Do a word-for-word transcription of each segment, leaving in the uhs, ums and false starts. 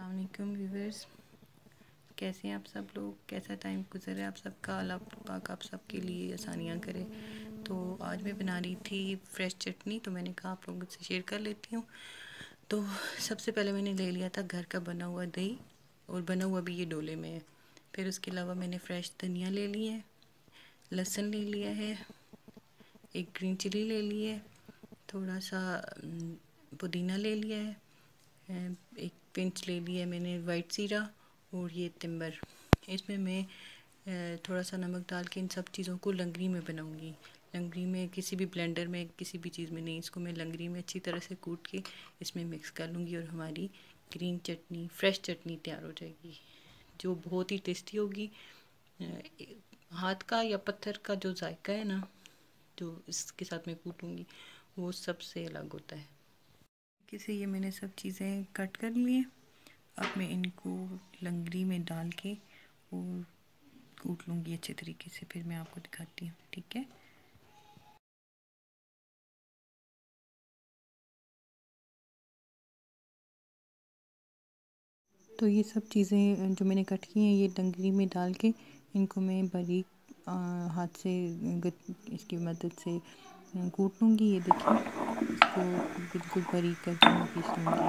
अस्सलाम वालेकुम व्यूअर्स, कैसे हैं आप सब लोग। कैसा टाइम गुजर रहा है आप सबका। अल्लाह पाक आप सबके लिए आसानियाँ करे। तो आज मैं बना रही थी फ्रेश चटनी, तो मैंने कहा आप लोगों से शेयर कर लेती हूँ। तो सबसे पहले मैंने ले लिया था घर का बना हुआ दही, और बना हुआ भी ये डोले में है। फिर उसके अलावा मैंने फ्रेश धनिया ले ली है, लहसुन ले लिया है, एक ग्रीन चिली ले ली है, थोड़ा सा पुदीना ले लिया है, एक पिंच ले लिया है मैंने वाइट जीरा, और ये तिम्बर। इसमें मैं थोड़ा सा नमक डाल के इन सब चीज़ों को लंगरी में बनाऊंगी। लंगरी में, किसी भी ब्लेंडर में, किसी भी चीज़ में नहीं, इसको मैं लंगरी में अच्छी तरह से कूट के इसमें मिक्स कर लूँगी, और हमारी ग्रीन चटनी, फ्रेश चटनी तैयार हो जाएगी, जो बहुत ही टेस्टी होगी। हाथ का या पत्थर का जो जायका है ना, जो इसके साथ मैं कूटूँगी, वो सबसे अलग होता है। किसी ये मैंने सब चीज़ें कट कर लिए। अब मैं इनको लंगरी में डाल के और कूट लूँगी अच्छे तरीके से, फिर मैं आपको दिखाती हूँ, ठीक है। तो ये सब चीज़ें जो मैंने कट की हैं, ये लंगरी में डाल के इनको मैं बारीक हाथ से इसकी मदद से कूट लूँगी। ये देखिए, इसको बिल्कुल बारीक करके मैं पीस लूँगी।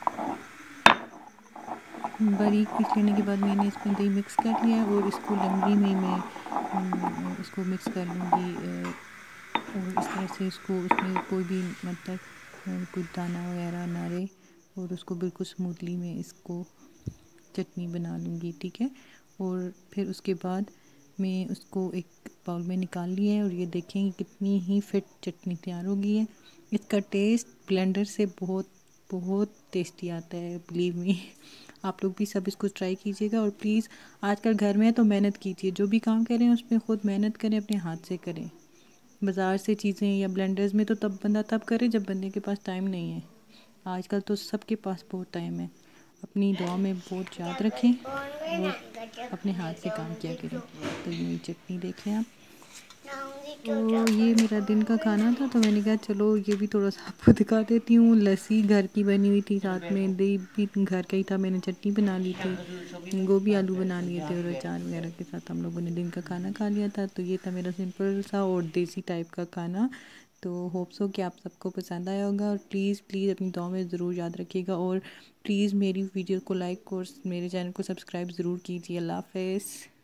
बारीक पीस लेने के बाद मैंने इसमें दही मिक्स कर लिया, और इसको लंगरी में मैं इसको मिक्स कर लूँगी, और इस तरह से इसको, उसमें कोई भी मतलब कोई दाना वगैरह ना रहे, और उसको बिल्कुल स्मूथली मैं इसको चटनी बना लूँगी, ठीक है। और फिर उसके बाद मैं उसको एक बाउल में निकाल लिया है, और ये देखें कितनी ही फिट चटनी तैयार हो गई है। इसका टेस्ट ब्लेंडर से बहुत बहुत टेस्टी आता है, बिलीव मी। आप लोग भी सब इसको ट्राई कीजिएगा, और प्लीज़ आजकल घर में है तो मेहनत कीजिए, जो भी काम करें उसमें ख़ुद मेहनत करें, अपने हाथ से करें। बाज़ार से चीज़ें या ब्लेंडर्स में तो तब बंदा तब करे जब बंदे के पास टाइम नहीं है। आजकल तो सबके पास बहुत टाइम है। अपनी दुआ में बहुत याद रखें और अपने हाथ से काम किया करें। तो ये मेरी चटनी देख लें आप। तो ये मेरा दिन का खाना था, तो मैंने कहा चलो ये भी थोड़ा सा आपको दिखा देती हूँ। लस्सी घर की बनी हुई थी, साथ में दही भी घर का ही था, मैंने चटनी बना ली थी, गोभी आलू बना लिए थे, और अचार वगैरह के साथ हम लोगों ने दिन का खाना खा लिया था। तो ये था मेरा सिंपल सा और देसी टाइप का खाना। तो होप सो कि आप सबको पसंद आया होगा, और प्लीज़ प्लीज़ अपनी दुआ में ज़रूर याद रखिएगा, और प्लीज़ मेरी वीडियो को लाइक और मेरे चैनल को सब्सक्राइब ज़रूर कीजिए। अल्लाह हाफ़िज़।